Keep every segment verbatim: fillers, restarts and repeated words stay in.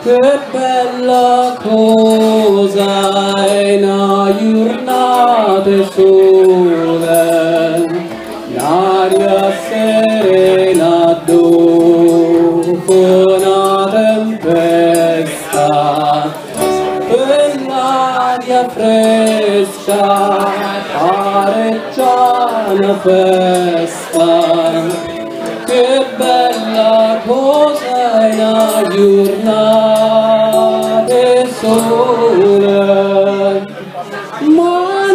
Che bella cosa è una giornata sole, l'aria serena dopo una tempesta, quell'aria fresca pareggia una festa. Che bella cosa è una giornata di sole, ma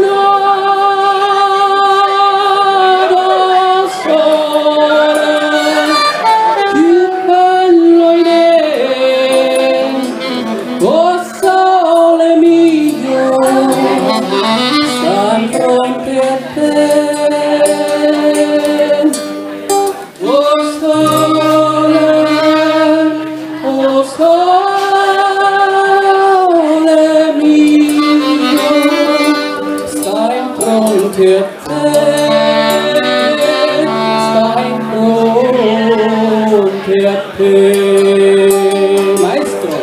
nada sole, più bello in te, oh sole mio, sta in fronte a te. Che te stai pronte a te, Maestro.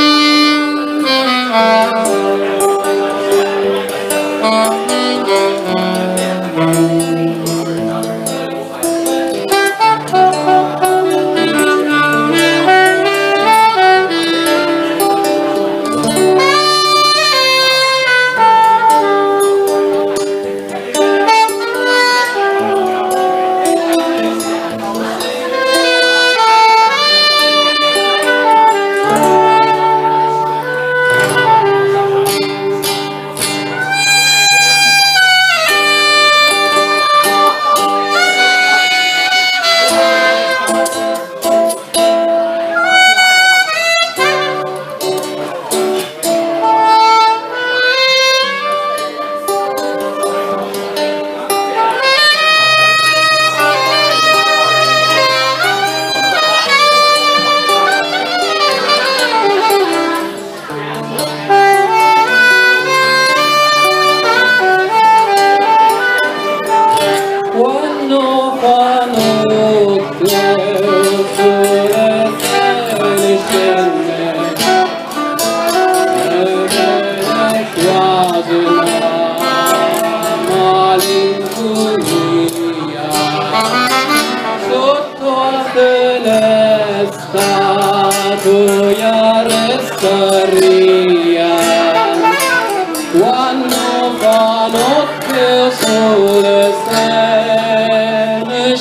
Quando fa notte sole se ne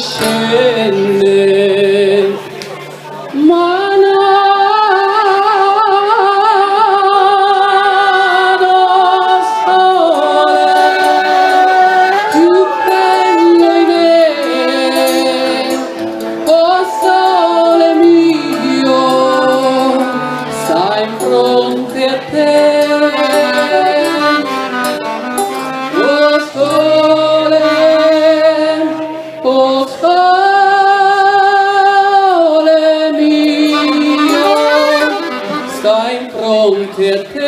scende, ma nada sole più bello in me, oh sole mio, stai in fronte a te. Sta in fronte a te.